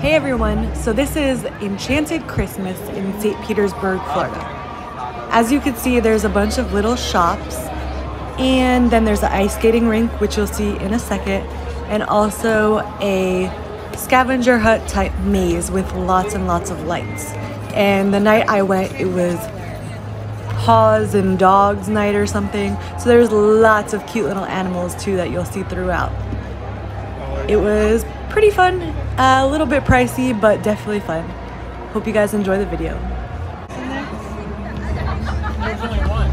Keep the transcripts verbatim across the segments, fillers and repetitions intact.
Hey everyone, so this is Enchanted Christmas in Saint Petersburg, Florida. As you can see, there's a bunch of little shops, and then there's an ice skating rink, which you'll see in a second, and also a scavenger hut type maze with lots and lots of lights. And the night I went, it was paws and dogs night or something, so there's lots of cute little animals too that you'll see throughout. It was pretty fun, uh, a little bit pricey, but definitely fun. Hope you guys enjoy the video. There's only one.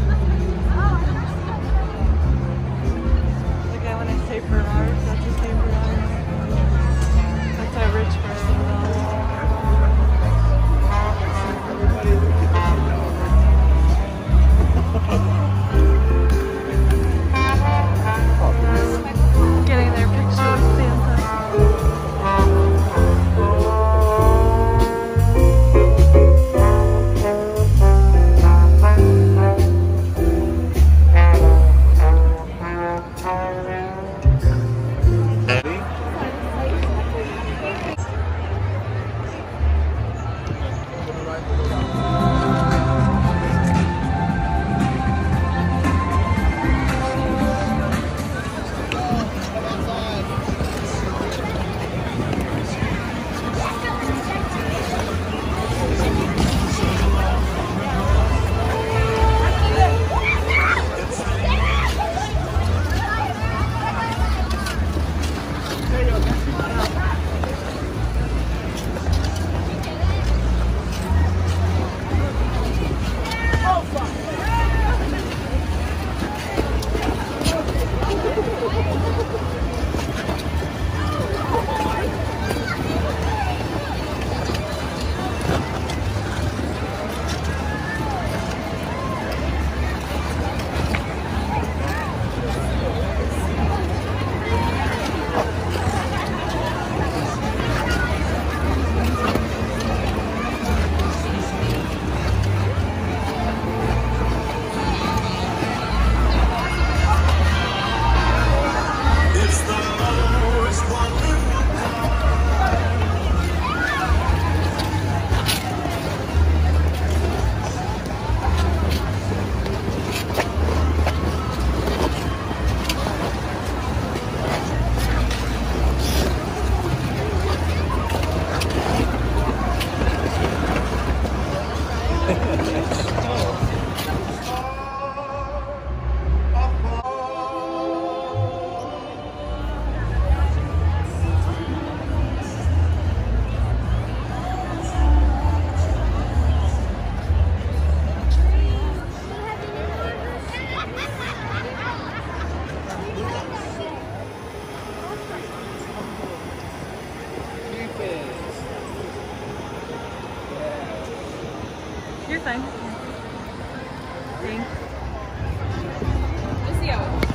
Like when I say Ferrari, that's the same Ferrari. That's how rich person Getting their picture with Santa. You're fine. Thanks.